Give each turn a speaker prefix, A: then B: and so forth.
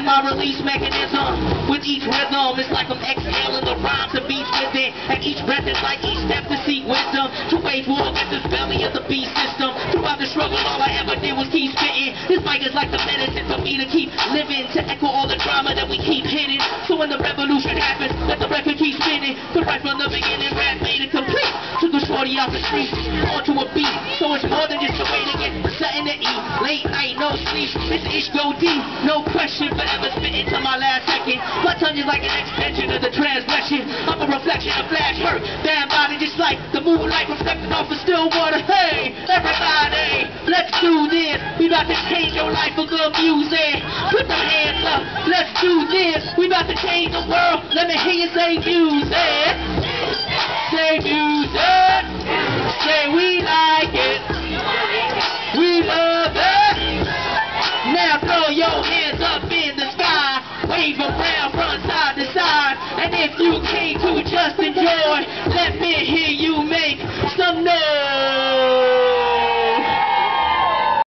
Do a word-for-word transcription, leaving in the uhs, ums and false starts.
A: my release mechanism. With each rhythm, it's like I'm exhaling the rhymes and beats within. And each breath is like each step to seek wisdom. To wage war against this belly of the beast system. Throughout the struggle, all I ever did was keep spitting. This mic is like the medicine for me to keep living, to echo all the drama that we keep hitting. So when the revolution happens, let the record keep spinning. But right from the beginning, rap made it complete. Took a shorty off the street, onto a beat. So it's more than just a way to get something to eat. Late night, no sleep, this ish go deep. No question, forever spitting till my last second. My tongue is like an extension of the transgression. I'm a reflection of flash hurt, damn body just like the moonlight reflecting off the still water. Hey, everybody, let's do this. We about to change your life with good music. Put them hands up, let's do this. We about to change the world. Let me hear you say music. Say music. Say we like it. We love it. Now throw your hands up in the sky. Wave around from side to side. And if you came to just enjoy,